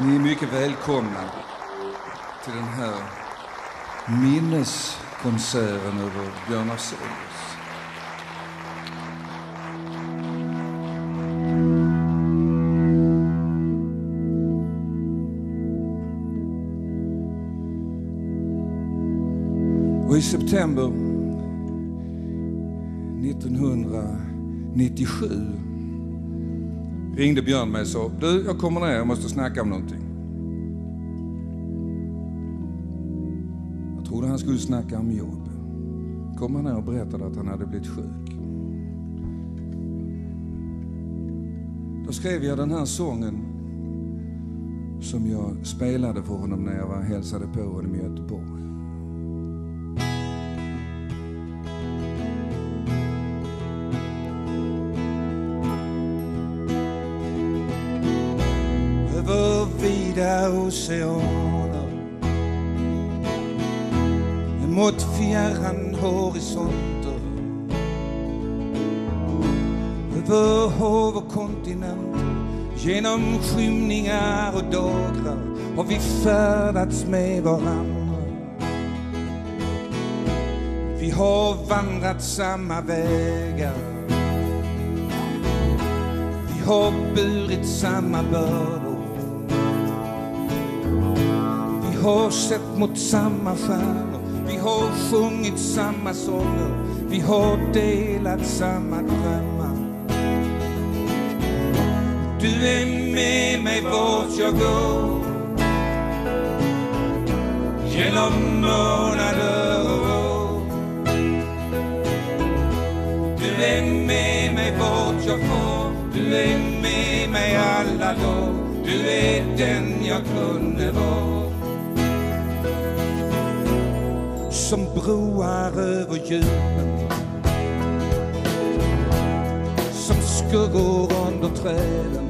Ni är mycket välkomna till den här minneskonserten över Björn Afzelius. Och i september 1997 ringde Björn mig och sa: du, jag kommer ner, jag måste snacka om någonting. Jag trodde han skulle snacka om jobb. Kom han ner och berättade att han hade blivit sjuk. Då skrev jag den här sången som jag spelade för honom när jag var hälsade på honom i Göteborg. Över vida oceaner, mot fjärran horisonter, över hav och kontinenter, genom skymningar och dagrar har vi färdats med varandra. Vi har vandrat samma vägar, vi har burit samma bördor, vi har sett mot samma stjärnor, vi har sjungit samma sånger, vi har delat samma drömmar. Du är med mig vart jag går, genom månader och år. Du är med mig vart jag får, du är med mig alla dagar. Du är den jag kunde vara. Som broar över djupen, som skuggor under träden,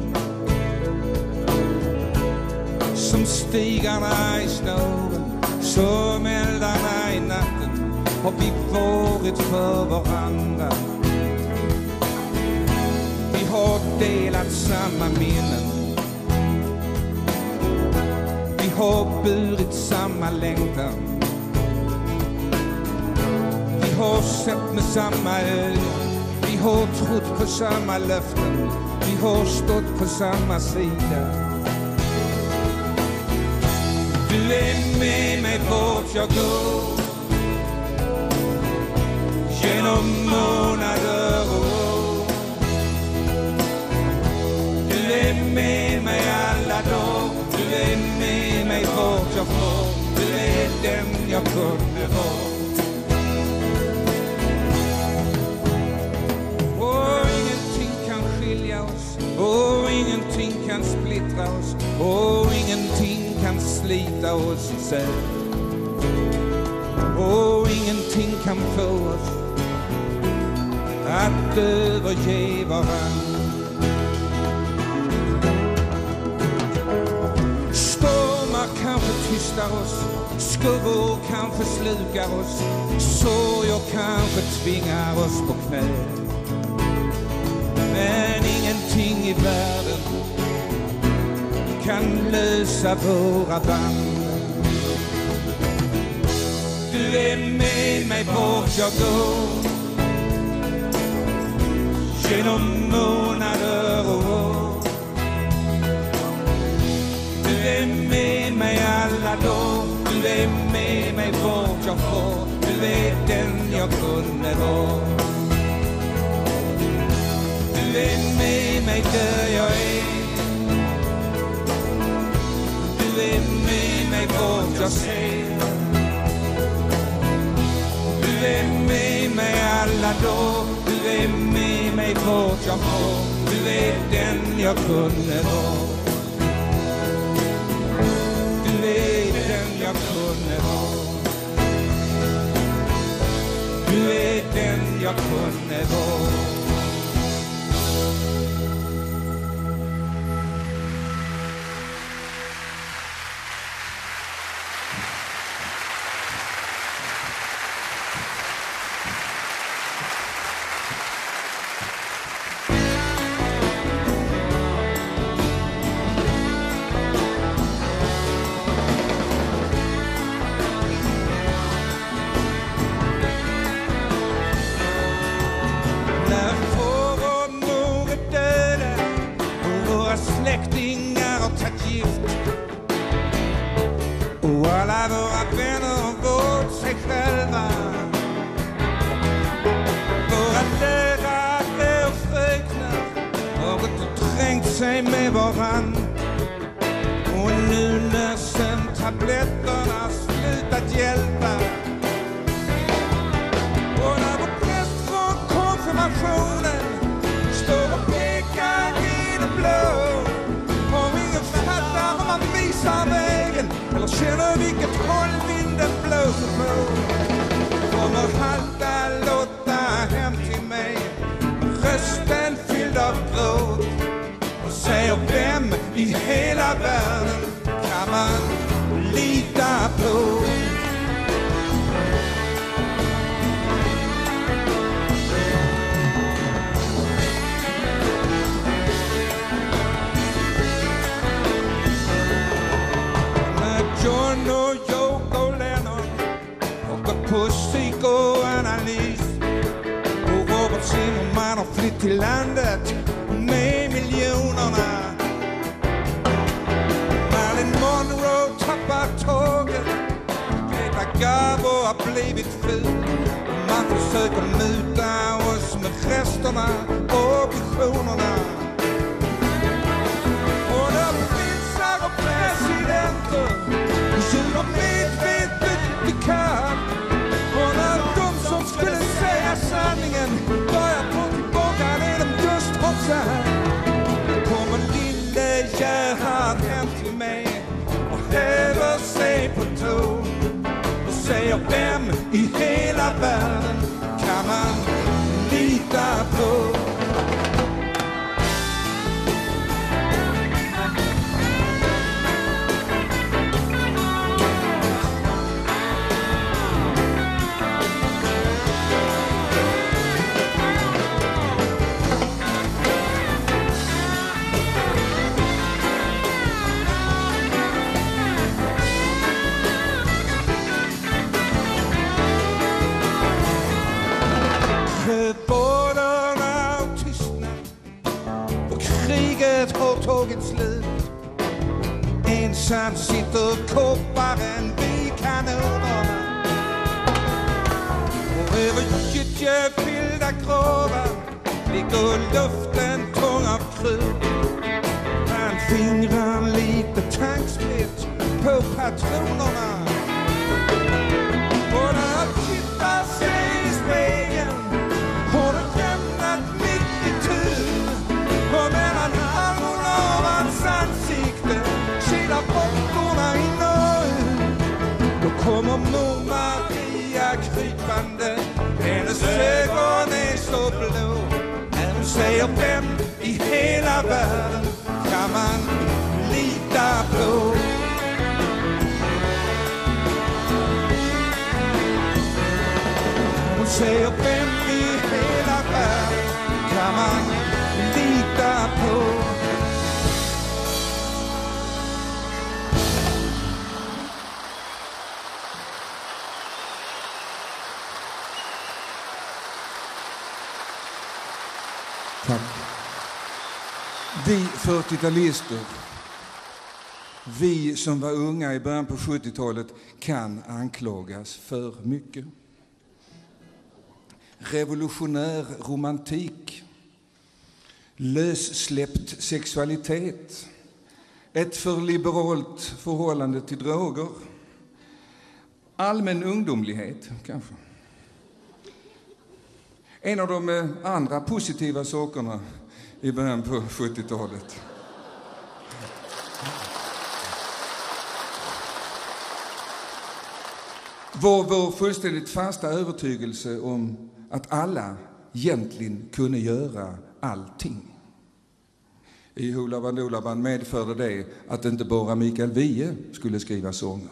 som stigarna i snören, som eldarna i natten har vi varit för varandra. Vi har delat samma minnen, vi har burit samma längtan, vi har sett med samma ögon, vi har trott på samma löften, vi har stått på samma sida. Du är med mig vart jag går, genom månader och år. Du är med mig alla dagar, du är med mig vart jag får. Du är den jag kunde vara. Och ingenting kan skilja oss, och ingenting kan splittra oss, och ingenting kan slita oss isär. Och ingenting kan få oss att överge varann. Stormar kanske tystar oss, skuggor kanske slukar oss, sorger kanske tvingar oss på knä. Men ingenting i världen kan lösa våra band. Du är med mig vart jag går, genom månader och år. Du är med mig alla dagar, du är med mig vart jag får. Du är den jag kunde vara. Du är med mig där jag är, du är med mig vart jag ser. Du är med mig alla dagar, du är med mig vart jag får. Du är den jag kunde vara. Du är den jag kunde vara. Du är den jag kunde vara. släktingar har tagit gift. Och alla våra vänner har vårt sig själva. Våra lärare och fröknar har gått och trängt sig med varann. Och nu när sen tabletterna slutat hjälpa, och när vår präst från konfirmationen står och pekar i det blå, och ingen fattar om man visar vägen eller känner vilket håll vinden blåser på, kommer halta Lotta hem till mig med rösten fylld av gråt och säger: vem i hela världen kan man lita på? John och Yoko och Lennon har gått på psykoanalys, och Robert Zimmerman har flytt till landet med miljonerna. Marilyn Monroe tappar tåget, Greta Garbo har blivit ful, man försöker muta oss med resterna och visionerna. Och när prinsar och presidenter tjurar medvetet i kör, och när de som skulle säga sanningen börjar på tillbaka när de just hoppsar, kommer lille Gerhard hem till mig och häver sig på tå och säger: vem i hela världen kan man lita på? Bådarna och tystnad och kriget har tagit slut. Ensam sitter kopparen vid kanonerna, och över gyttjefyllda gravar ligger luften tung av krut. Han fingrar lite tanksprit på patronerna, och när han tittar sig i spegeln har det jämnat mitt i tur, och mellan armarna av hans ansikte kilar bockorna in och ut. Då kommer mor Maria krypande, hennes ögon är så blå, när hon säger: vem i hela världen kan man lita på? Hon säger: vem i hela världen kan man lita på? Tack. Vi 40-talister, vi som var unga i början på 70-talet, kan anklagas för mycket. Revolutionär romantik, lössläppt sexualitet, ett för liberalt förhållande till droger, allmän ungdomlighet kanske. En av de andra positiva sakerna i början på 70-talet. Var vår fullständigt fasta övertygelse om att alla egentligen kunde göra allting. I Hoola Bandoola Band medförde det att inte bara Mikael Wiehe skulle skriva sånger.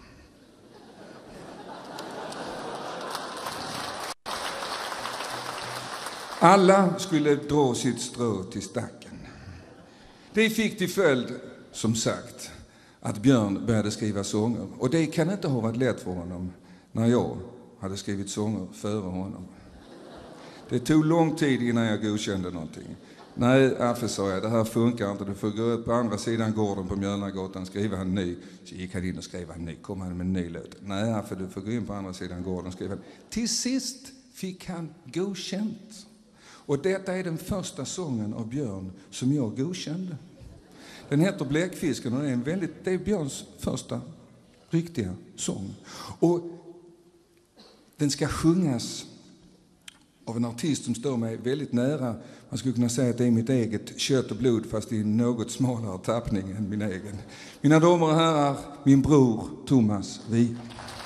Alla skulle dra sitt strå till stacken. Det fick till följd, som sagt, att Björn började skriva sånger. Och det kan inte ha varit lätt för honom när jag hade skrivit sånger före honom. Det tog lång tid innan jag godkände någonting. Nej, Affe, sa jag, det här funkar inte. Du får gå upp på andra sidan gården på Mjölnagatan och skriva en ny. Så gick han in och skrev en ny. Kom han med en ny låt. Nej, Affe, du får gå in på andra sidan gården och skriva en. Till sist fick han godkänt. Och detta är den första sången av Björn som jag godkände. Den heter Bläckfisken och det är Björns första riktiga sång. Och den ska sjungas av en artist som står mig väldigt nära. Man skulle kunna säga att det är mitt eget kött och blod, fast i en något smalare tappning än min egen. Mina damer och herrar, min bror Thomas Wiehe.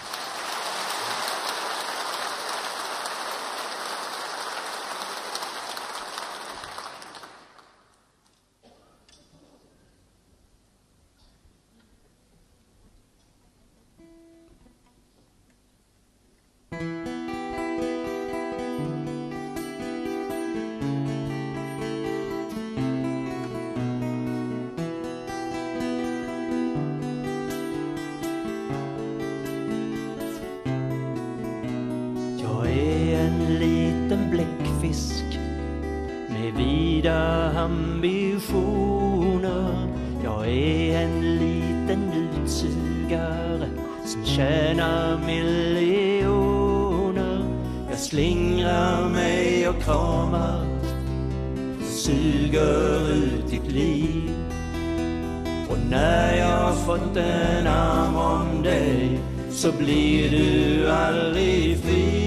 Bläckfisk med vida ambitioner. Jag är en liten utsugare som tjänar miljoner. Jag slingrar mig och kramar, suger ut ditt liv. Och när jag fått en arm om dig så blir du aldrig fri.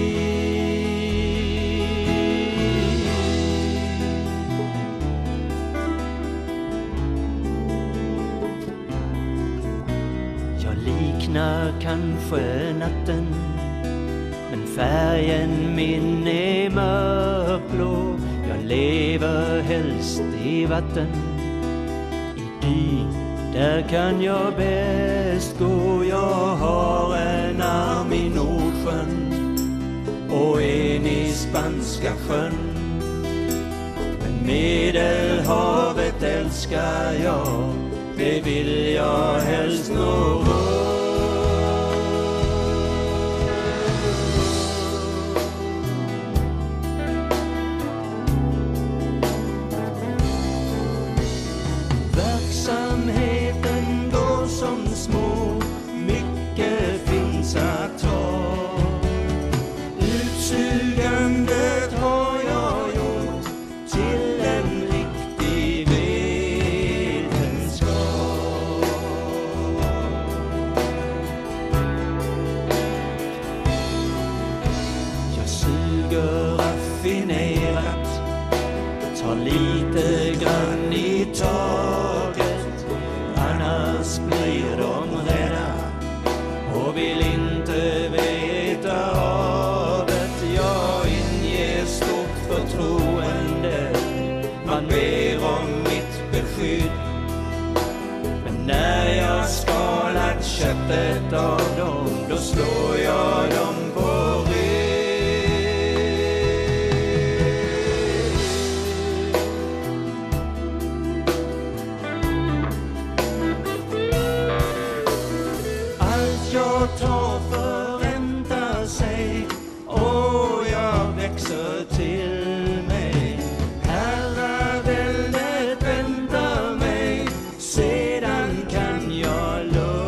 Kanske natten, men färgen min är mörkblå. Jag lever helst i vatten, i dy, där kan jag bäst gå. Jag har en arm i Nordsjön och en i Spanska sjön, men Medelhavet älskar jag, det vill jag helst nå. Köttet av dem, då slår jag dem på allt jag tar förväntar sig, och jag växer till mig. Herraväldet väntar mig, sedan kan jag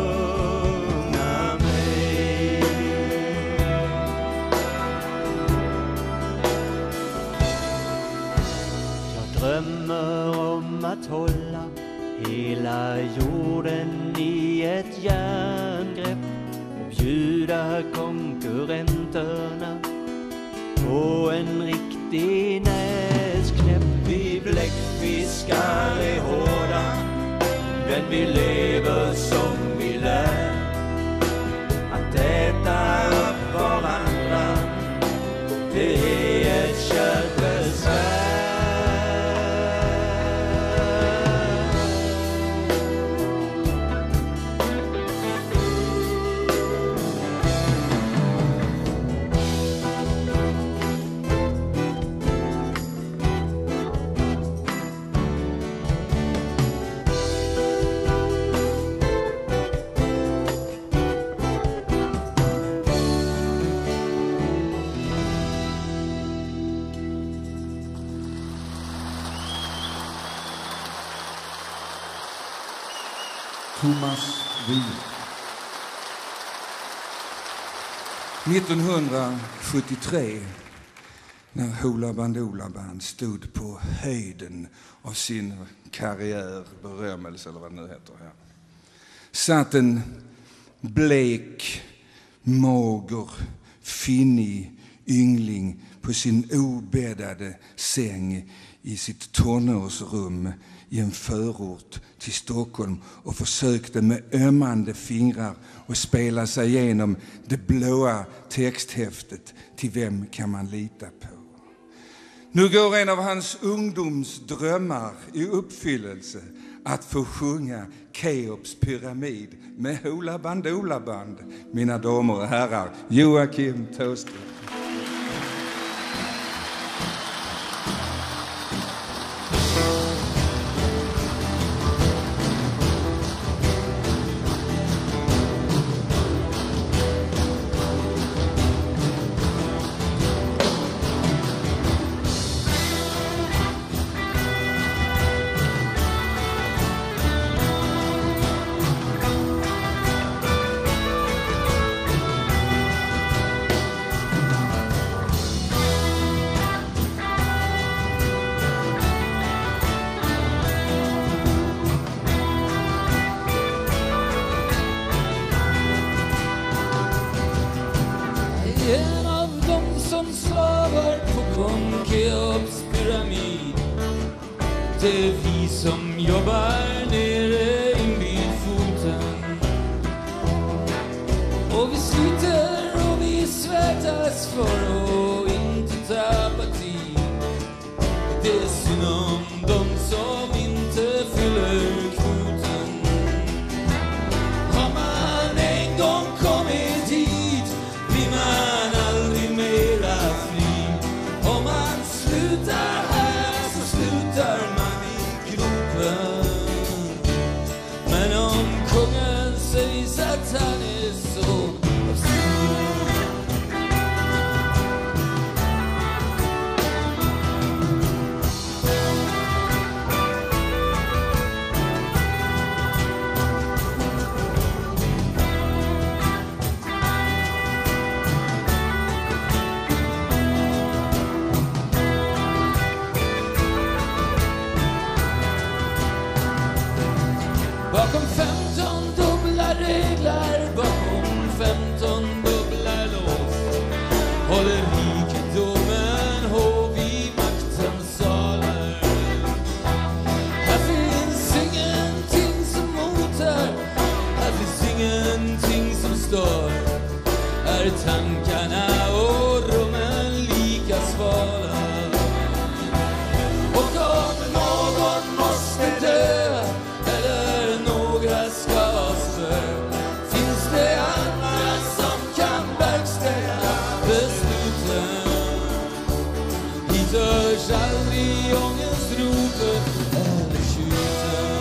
att hålla hela jorden i ett järngrepp och bjuda konkurrenterna på en riktig näsknäpp. Vi bläckfiskar är hårda, men vi lever som vi lär. Att äta upp varandra, det är ett kärt besvär. Thomas Wiehe. 1973, när Hoola Bandoola Band stod på höjden av sin karriär, berömmelse eller vad det nu heter här, satt en blek, mager, finnig yngling på sin obäddade säng i sitt tonårsrum i en förort till Stockholm och försökte med ömmande fingrar att spela sig igenom det blåa texthäftet till Vem kan man lita på? Nu går en av hans ungdomsdrömmar i uppfyllelse, att få sjunga Keops pyramid med Hoola Bandoola Band. Mina damer och herrar, Joakim Thåström. En av dem som slavar på kung Keops pyramid, det är vi som jobbar nere invid foten. Och vi sliter och vi svettas för att inte tappa tid. Det är synd om dem som inte fyller kvoten. Har man en gång kommit hit blir man aldrig mera fri. Om man slutar här så slutar man i gropen. Men om kungen sägs att han är så absurd, bakom 15 dubbla regler, bakom 15 dubbla lås, håller rikedomen hov i maktens salar. Här finns ingenting som motar, här finns ingenting som stör. Är tankarna och rummen lika svala. Och om någon måste dö eller några ska spö, finns det andra som kan verkställa besluten. Hit hörs aldrig ångestropet eller tjuten.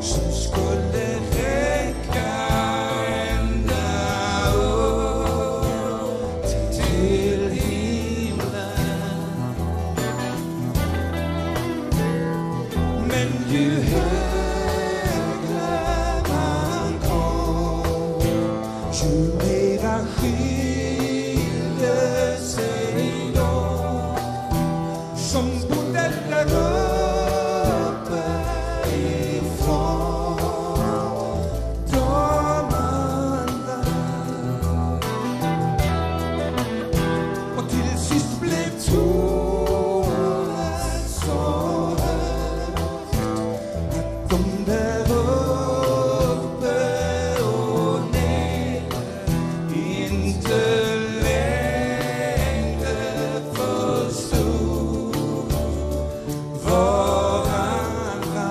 som skulle räcka ända upp till himlen. Men ju högre man kom, ju mera skilde sig de som bodde där uppe ifrån de andra. Och till sist blev tornet så högt att de där uppe och ner inte längre förstod varandra.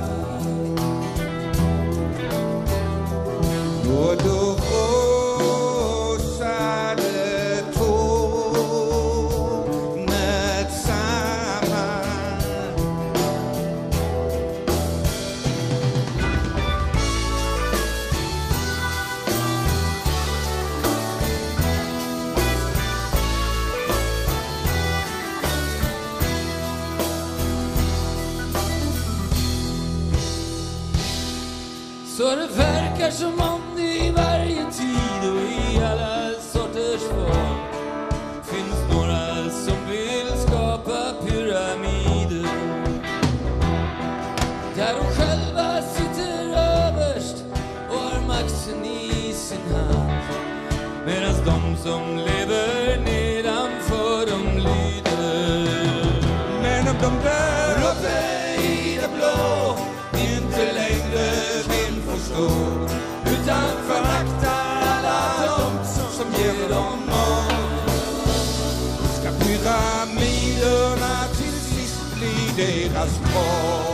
Och då rosade tornet samman. Så det verkar som om det i varje tid och i alla sorters form finns några som vill skapa pyramider där de själva sitter överst och har makten i sin hand, medan de som lever nedanför dem lyder. Men om de där uppe i det blå inte längre vill förstå, utan föraktar alla de som ger dem mat, ska pyramiderna till sist bli deras brott.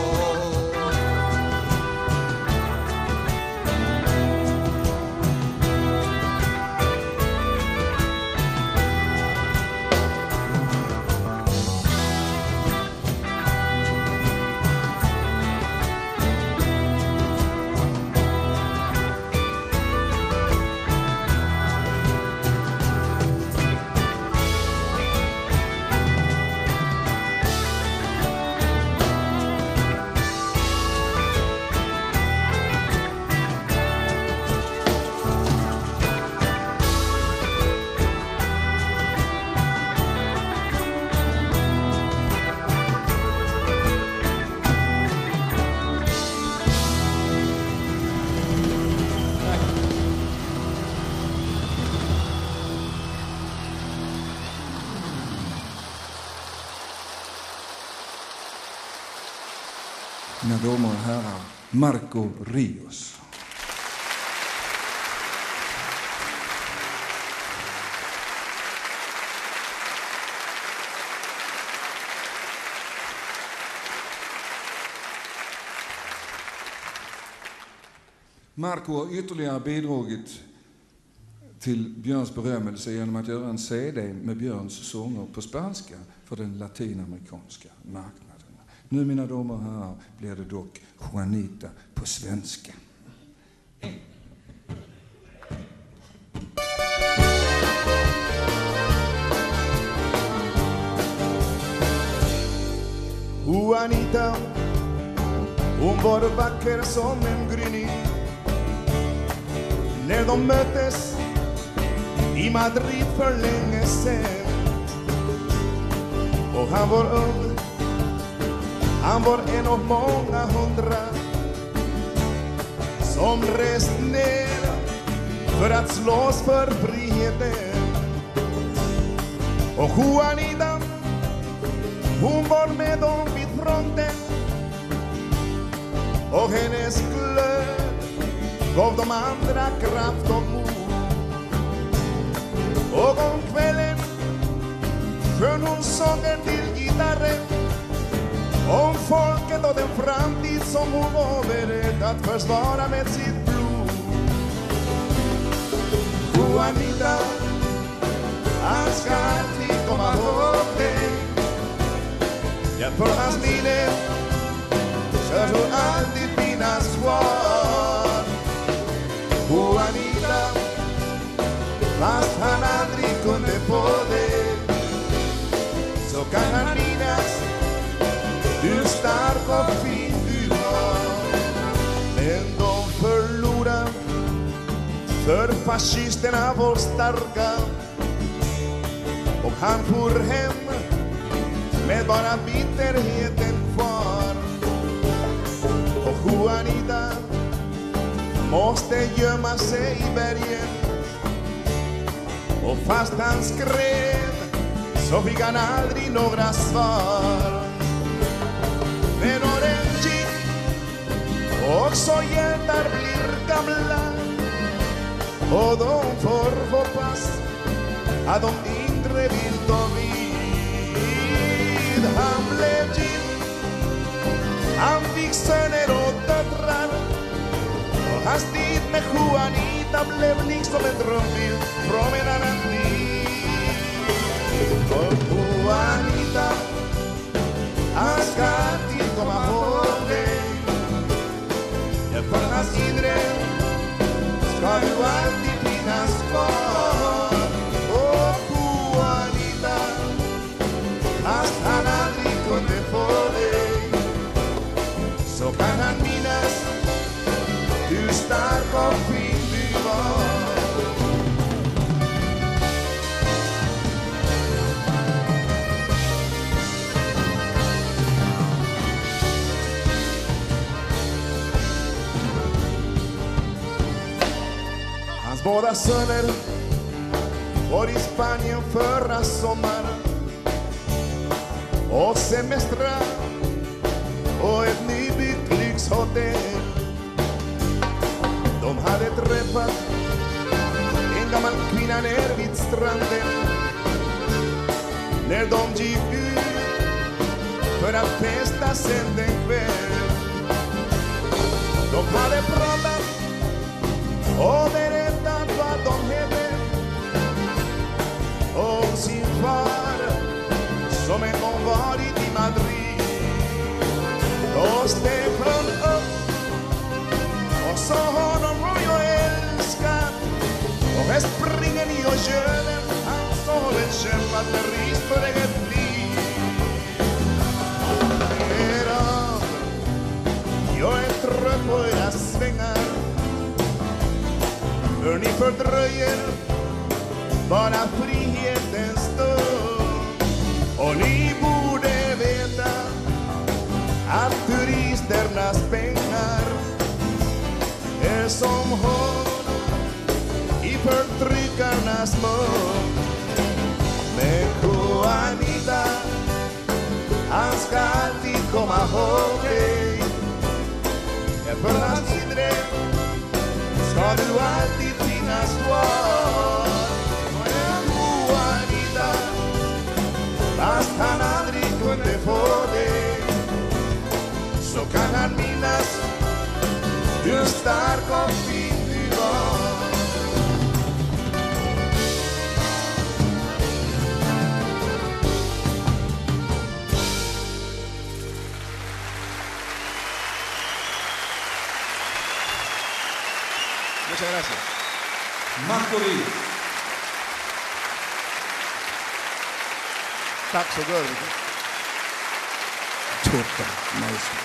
Mina damer och herrar, Marco Rios. Marco har ytterligare bidragit till Björns berömmelse genom att göra en CD med Björns sånger på spanska för den latinamerikanska marknaden. Nu, mina damer och herrar, blir det dock Juanita på svenska. Juanita, hon var vacker som en gryning. När de möttes i Madrid för länge sedan, och han var ung, han var en av många hundra som rest ner för att slåss för friheten. Och Juanita, hon var med dem vid fronten, och hennes glöd gav de andra kraft och mod. Och om kvällen sjöng hon sånger till gitarren om folket och den framtid som hon var beredd att försvara med sitt blod. Juanita, han ska alltid komma ihåg dig. Ja, för hans minne ska så alltid finnas kvar. för fascisterna var starka. Och han for hem med bara bitterheten kvar. Och Juanita måste gömma sig i bergen. Och fast han skrev så fick han aldrig några svar. Men åren gick och så hjältar blir gamla. Och de får hoppas att de inte vill ta vid. Han blev gift, han fick söner och döttrar. Och hans tid med Juanita blev liksom en drömbild från en annan tid. Och Juanita, han ska alltid komma ihåg dig. För hans inre ska du alltid finnas kvar. Och Juanita, fast han aldrig kunde få dig, så kan han minnas hur stark och fin du var. Hans båda söner var i Spanien förra sommaren och semestra och ett nybyggt lyxhotell. De hade träffat en gammal kvinna ner vid stranden när de gick ut för att festa sen den kväll. De hade pratat och berättat vad de hette om sin far som en gång varit i Madrid. Då steg hon upp och sa honom vad jag älskar. Och här springer ni och kören, han sa väl kämpat med ris för eget liv. Jag är trött på era svängar, för ni fördröjer bara frihetens stund. Och ni borde veta att turisternas pengar är som honung i förtryckarnas mun. Men Juanita, han ska alltid komma ihåg dig. För hans inre ska du alltid finnas kvar. Juanita, fast han aldrig kunde få dig, så kan han minnas hur stark och fin du var. Muchas gracias. Marco-Lee. Tack så gulligt. Tutta, maestro.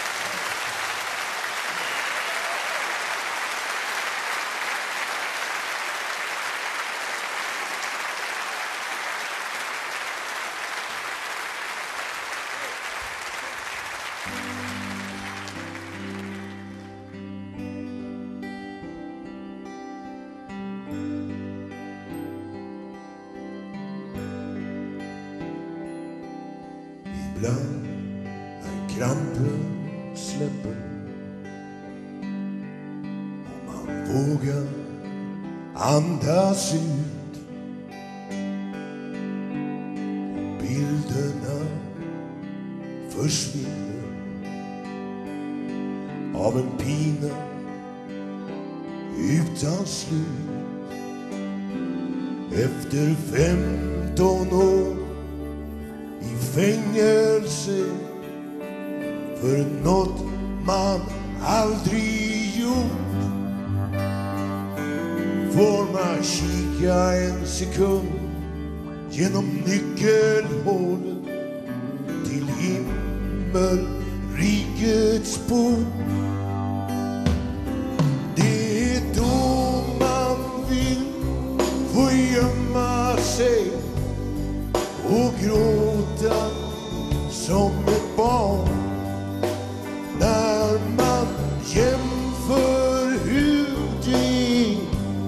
Ibland när krampen släpper och man vågar andas ut, och bilderna försvinner av en pina utan slut. Efter 15 år i fängelse för något man aldrig gjort, får man kika en sekund genom nyckelhålet till himmelrikets port. Det är då man gråta som ett barn när man jämför hur det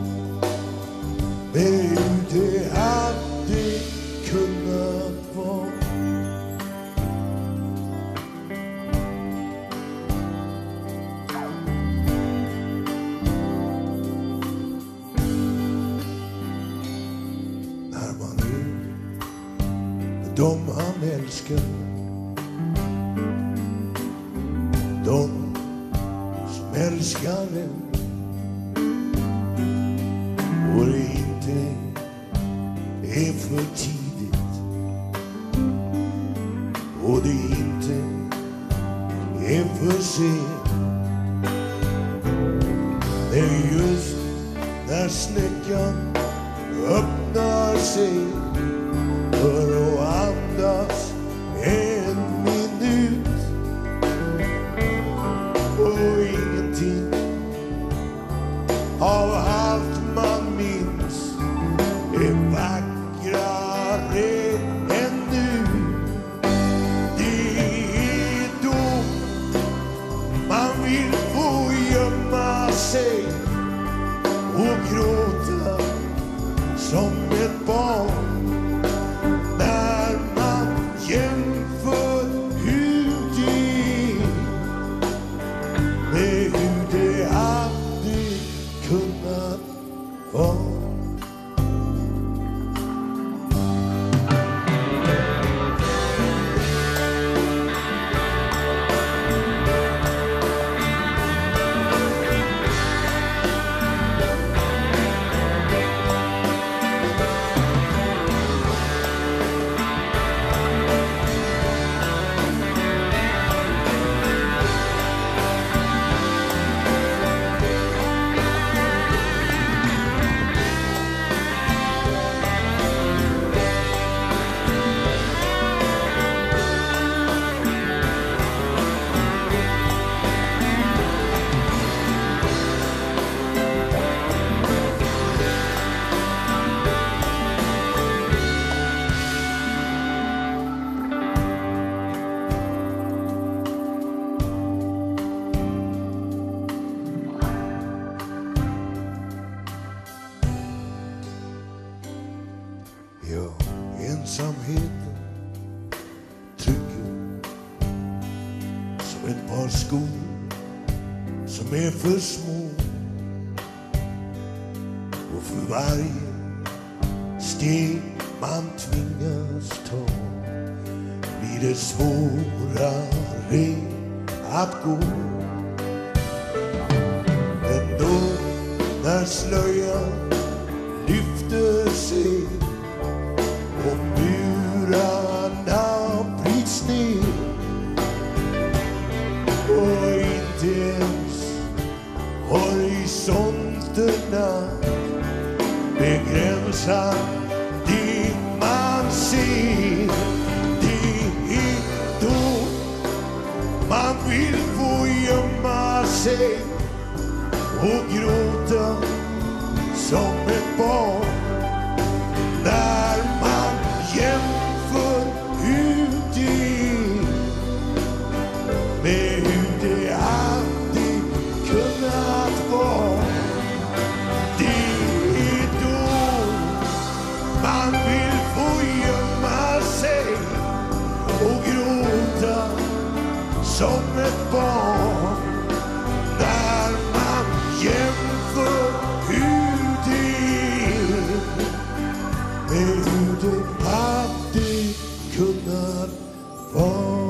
med hur det hade kunnat vara. När man är med dem han älskar, de som älskar en, och det inte är för tidigt, och det inte är för sent. Det är just när snäckan öppnar sig för att andas en minut, och ingenting av allt man minns är vackrare än nu. Det är då man vill få gömma sig och gråta som ett barn när man jämför hur det med hur det hade kunnat vara. Ja, ensamheten trycker som ett par skor som är för små, och för varje steg man tvingas ta blir det svårare att gå. Men då när slöjan lyfter sig och murarna bryts ner, och inte ens horisonterna begränsar det man ser. Det är då man vill få gömma sig och gråta som ett barn när man jämför hur det med hur det hade kunnat vara. Det är då man vill få gömma sig och gråta som ett barn när man jämför hur det med hur det hade kunnat vara.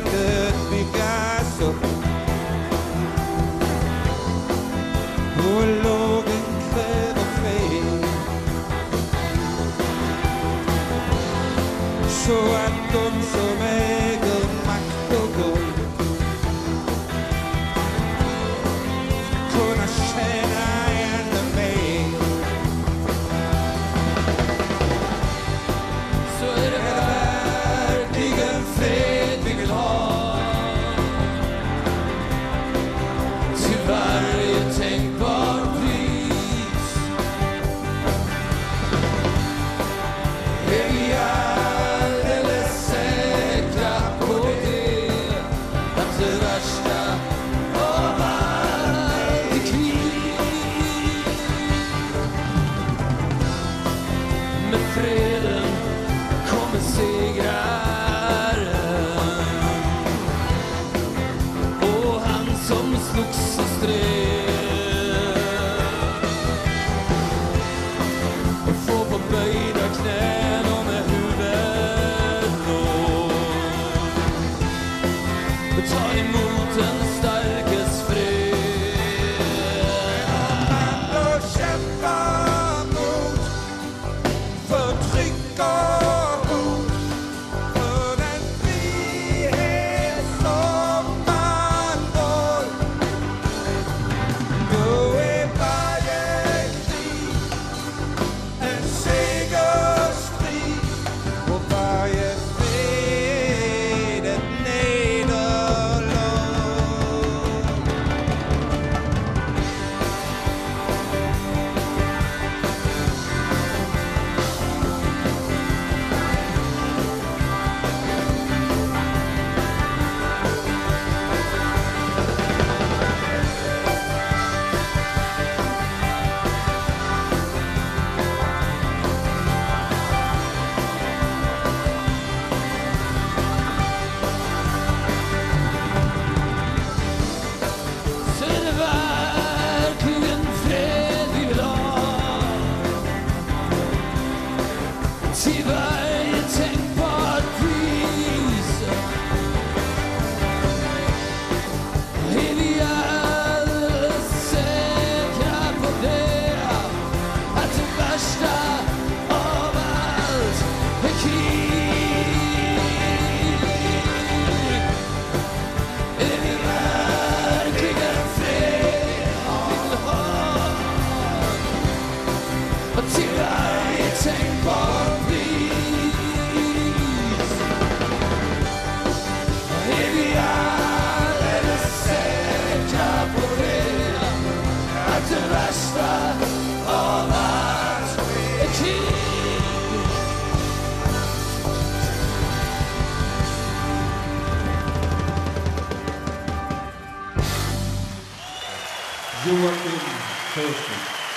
landet byggas upp och lagen kräver fred, så att de som äger makt och guld ska kunna tjäna ännu mer. Så är det verkligen fred vi vill ha, till varje tänkbar pris. Är vi alldeles säkra på det, att det värsta av allt är krig? Med freden kommer segraren, och han som slogs och stred och får på böjda knän och med huvudet lågt tar emot den starkes fred. Och kämpa mot förtryck och hot, för den frihet som man får. Då är varje krig en segerstrid, och varje fred ett nederlag. Så är det verkligen fred vi vill ha, till varje tänkbart pris. Är vi alldeles säkra på det, att det värsta av allt är krig? Är vi verkligen fred vi vill ha, och till varje tänkbart pris? Är vi alldeles säkra på det, att det värsta av allt är krig? Joakim Sjöström.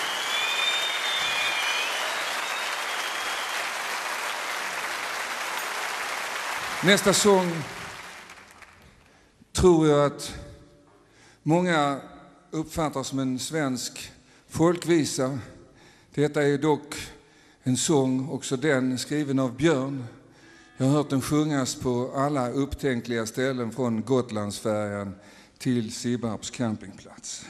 Nästa sång tror jag att många uppfattar som en svensk folkvisa. Detta är dock en sång, också den skriven av Björn. Jag har hört den sjungas på alla upptänkliga ställen, från Gotlandsfärjan till Sibbarps campingplats.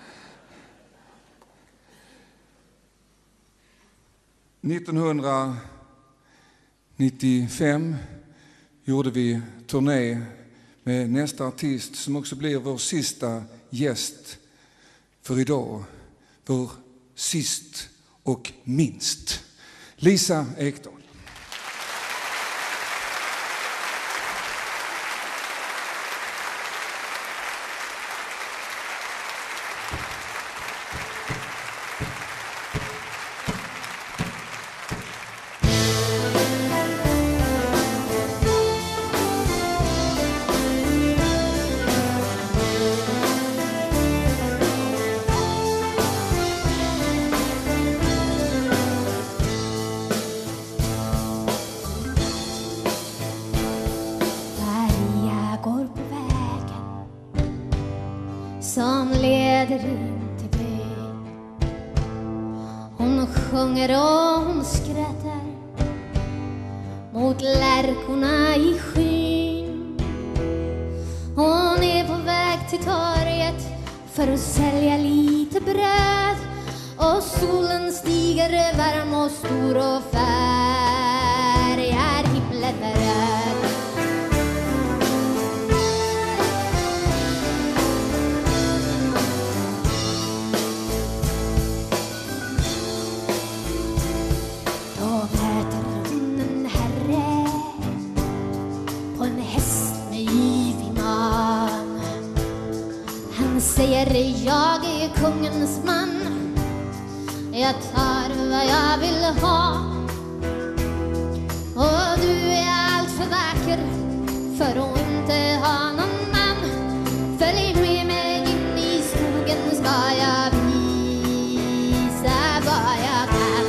–1995 gjorde vi turné med nästa artist, som också blir vår sista gäst för idag. Vår sist och minst. Lisa Ekdahl. som leder in till dig. Hon sjunger och hon skrattar mot lärkorna i skyn. Hon är på väg till torget för att sälja lite bröd. Och solen stiger varm och stor och färgar himlen röd. Då möter hon en herre på en häst med yvig man. Han säger jag är kungens man. Jag tar vad jag vill ha. Och du är allt för vacker för att inte ha någon man. Följ med mig in i skogen ska jag visa vad jag kan.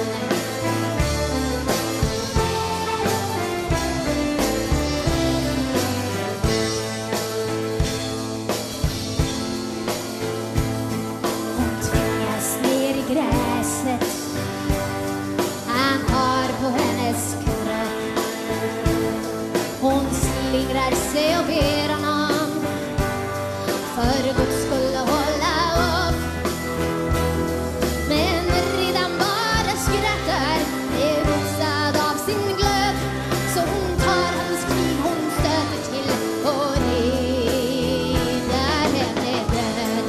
Hon tvingas ner i gräset. Han har på hennes kropp. Hon slingrar sig och ber honom för Guds skull hålla upp. Men redan bara skrattar är rosad av sin glöd. Så hon tar hans kniv, hon stöter till och räddar henne död.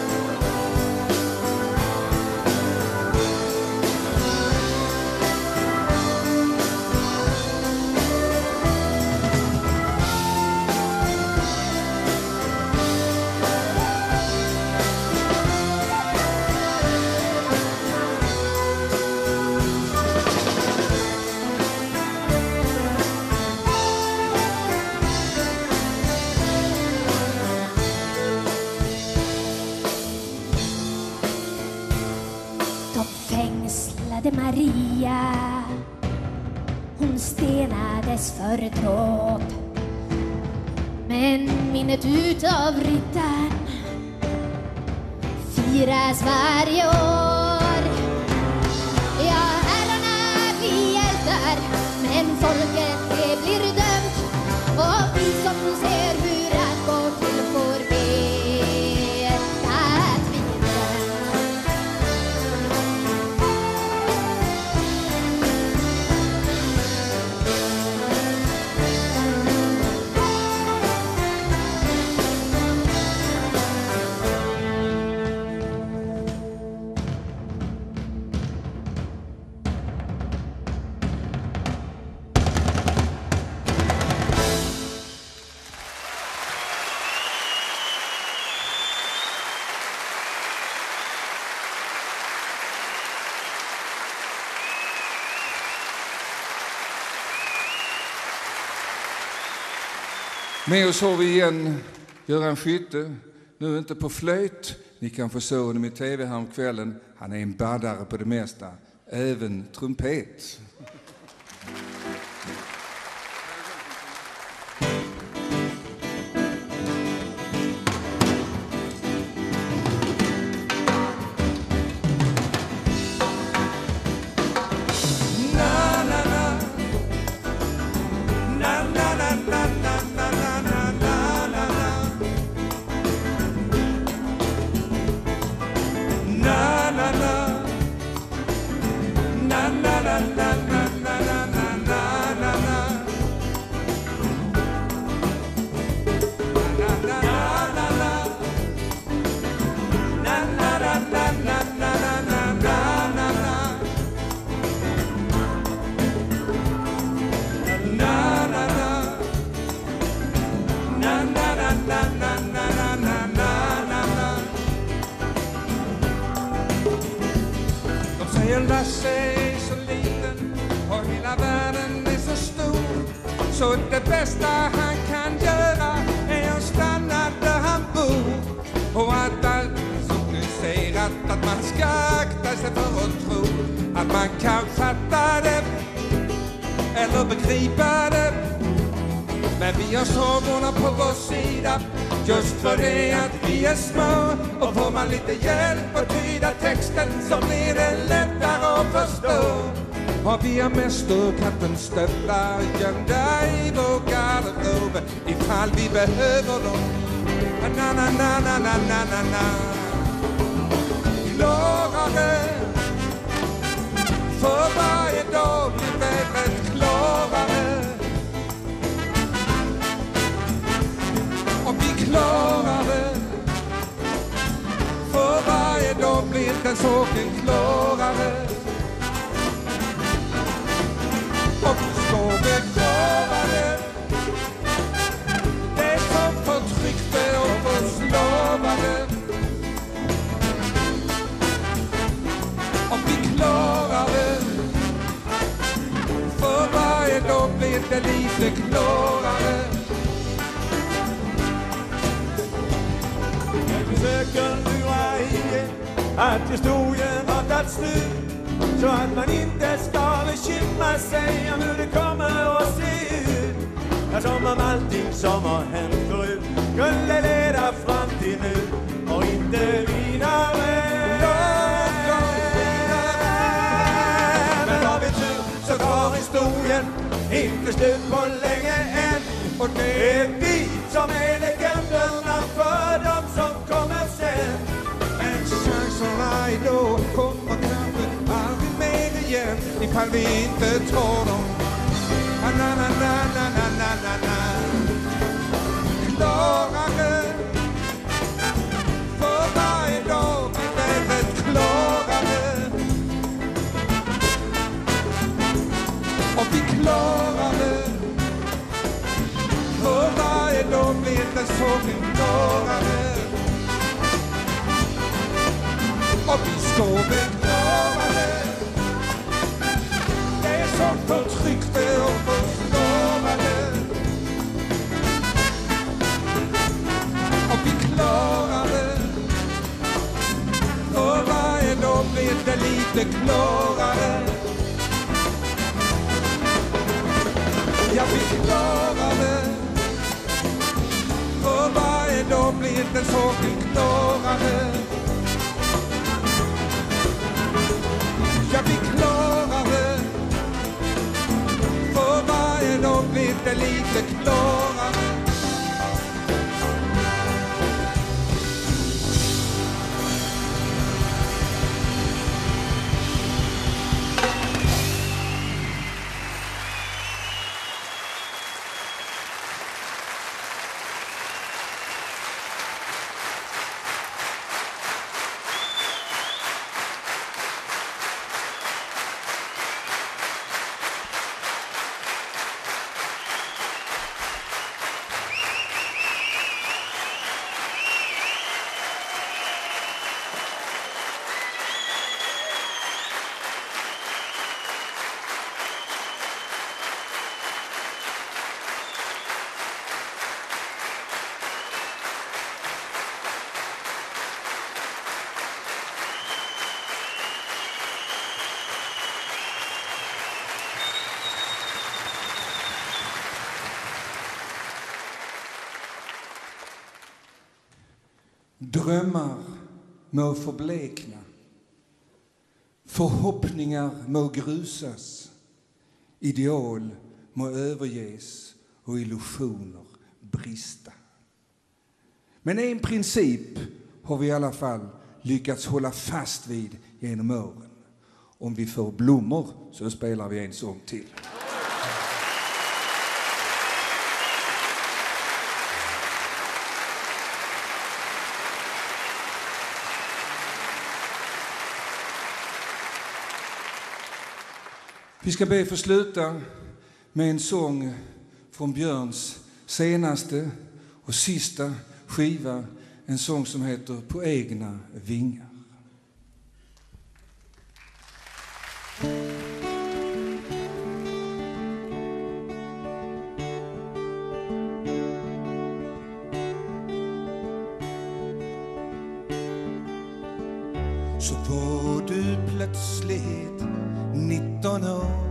De fängslade Maria. Hon stenades för dråp. Men minnet utav riddaren firas varje år. Ja, herrarna vi hjältar, men folket det blir dömt. Och vi som ser hur allt går till får veta att vi är dömt. Med oss har vi igen Göran Skytte, nu inte på flöjt. Ni kan få se honom i tv här om kvällen. Han är en baddare på det mesta, även trumpet. Lasse är så liten och hela världen är så stor. Så det bästa han kan göra är att stanna där han bor. Och att allt är så komplicerat att man ska akta sig för att tro att man kan fatta det eller begripa det. Men vi har sagorna på vår sida, just för det att vi är små. Och får man lite hjälp att tyda texten så blir det lättare att förstå. Och vi har mästerkattens stövlar gömda i vår garderob ifall vi behöver dem. Na na na na na na na na. Klarare. För varje dag blir vädret klarare. Och vi klarare. För varje dag blir den saken klarare. Och vi står begravade. Det som förtryckte och förslavade. Och vi klarare. För varje dag blir det lite klarare. Jag försöker lura i att historien har tagit slut, så att man inte ska bekymra sig om hur det kommer att se ut. Ja, som om allting som har hänt förut skulle leda fram till nu och inte vidare. Men har vi tur så tar historien inte slut på länge än. Och det är vi som är legenderna för dem som kommer sen. Men chanserna idag kommer kanske aldrig mer igen ifall vi inte tar dem. Na na na na na na na na. Klarare. För varje dag blir vädret klarare. Och vi klarare. För varje dag blir den saken klarare. Och vi står begravade. Det som förtryckte och förslavade. Och vi klarade. För varje dag blir det lite klarare. Ja, vi klarade. För varje dag blir den saken klarare. Ja, vi klarare. För varje dag blir det lite klarare. Drömmar må förblekna. Förhoppningar må grusas. Ideal må överges och illusioner brista. Men en princip har vi i alla fall lyckats hålla fast vid genom åren. Om vi får blommor så spelar vi en sång till. Vi ska be för sluta med en sång från Björns senaste och sista skiva. En sång som heter På egna vingar. Så var du plötsligt 19 år.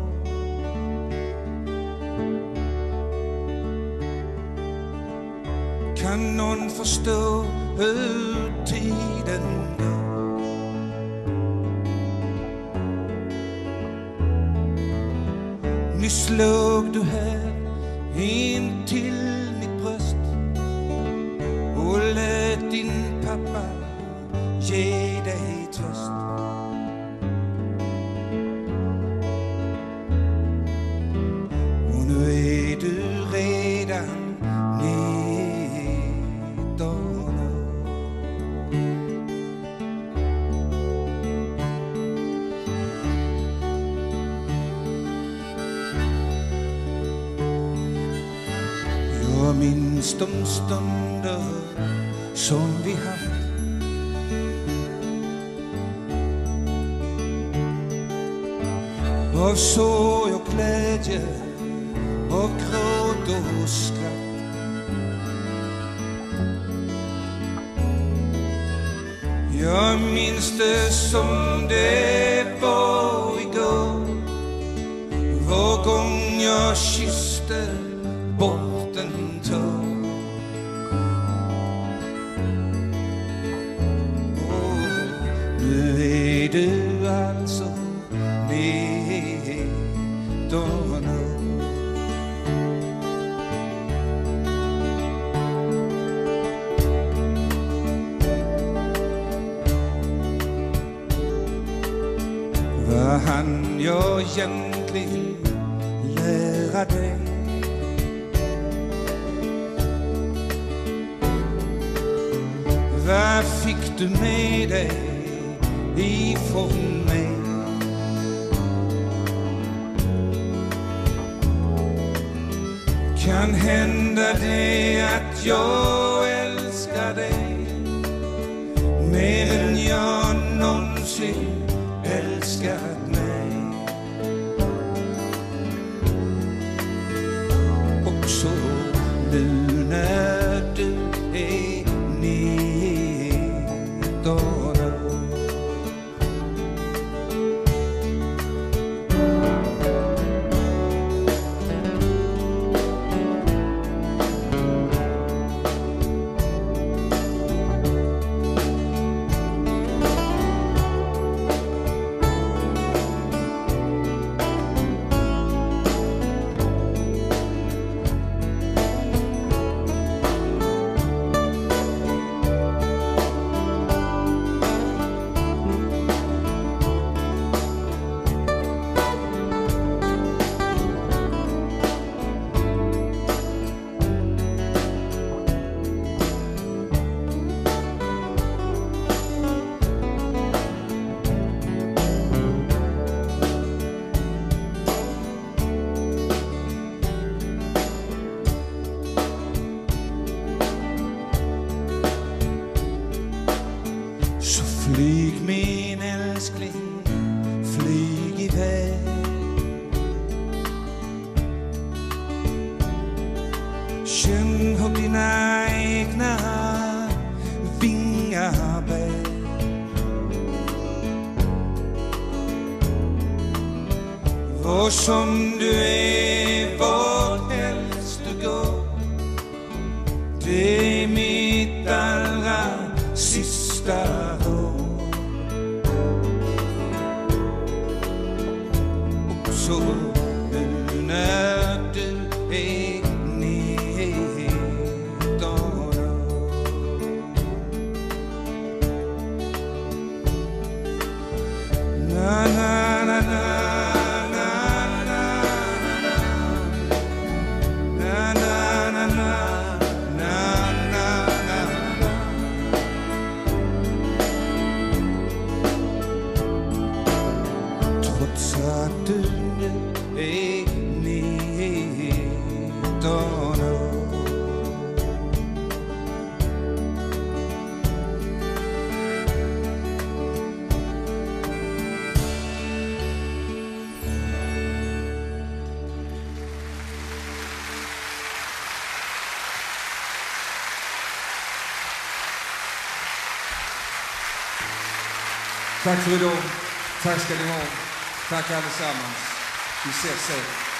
Kan någon förstå hur tiden går? Nyss låg du här in till mitt bröst och pappa ge dig tröst. Och nu är du redan 19 år. Jag minns de stunder som vi haft. Av sorg och glädje, av gråt och skratt. Jag minns det som det var igår, var gång jag kysste bort en tår. Nu är du alltså 19 år. Vad han jag egentligen lära dig? Vad fick du med dig ifrån mig? Kan hända det att jag älskar dig mer än jag någonsin älskat mig. Också nu när du är 19 år. Flyg min älskling, flyg iväg. Känn hur dina egna vingar bär. Var som du är, var helst du går. Det är mitt allra sista råd. Så nu när du är 19 år. Na na na na. Trots att du nu är 19 år. Tack för idag. Tack ska ni ha. Tack allesammans. Vi ses sen.